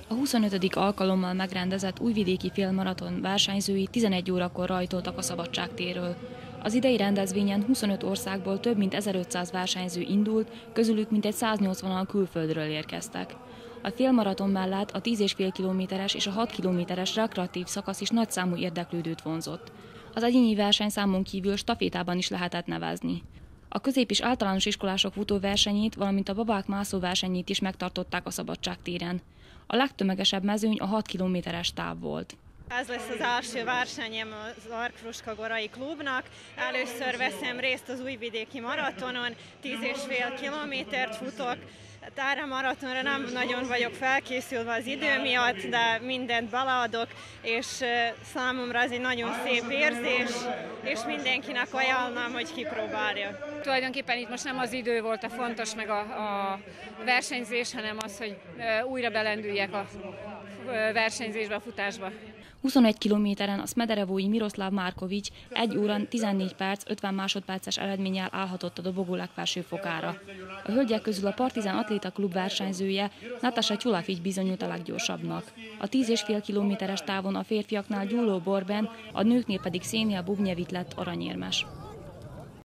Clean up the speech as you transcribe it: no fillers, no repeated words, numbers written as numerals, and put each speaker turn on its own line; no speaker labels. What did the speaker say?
A 25. alkalommal megrendezett újvidéki félmaraton versenyzői 11 órakor rajtoltak a Szabadságtérről. Az idei rendezvényen 25 országból több mint 1500 versenyző indult, közülük mintegy 180-an külföldről érkeztek. A félmaraton mellett a 10,5 kilométeres és a 6 kilométeres rekreatív szakasz is nagyszámú érdeklődőt vonzott. Az egyéni versenyszámon kívül stafétában is lehetett nevezni. A közép- és általános iskolások futóversenyét, valamint a babák mászóversenyét is megtartották a Szabadságtéren. A legtömegesebb mezőny a 6 kilométeres táv volt.
Ez lesz az első versenyem az Ark-Fruska Gorai Klubnak. Először veszem részt az újvidéki maratonon, 10,5 kilométert futok. Erre a maratonra nem nagyon vagyok felkészülve az idő miatt, de mindent beleadok, és számomra ez egy nagyon szép érzés, és mindenkinek ajánlom, hogy kipróbálja.
Tulajdonképpen itt most nem az idő volt a fontos, meg a versenyzés, hanem az, hogy újra belendüljek a versenyzésbe, a futásba.
21 kilométeren a szmederevói Miroslav Markovics 1 óra 14 perc 50 másodperces eredménnyel állhatott a dobogó legfelső fokára. A hölgyek közül a Partizán Atléta Klub versenyzője Natasha Csulafics bizonyult a leggyorsabbnak. A 10,5 kilométeres távon a férfiaknál Gyuló Borben, a nőknél pedig Szénia Bubnyevit lett aranyérmes.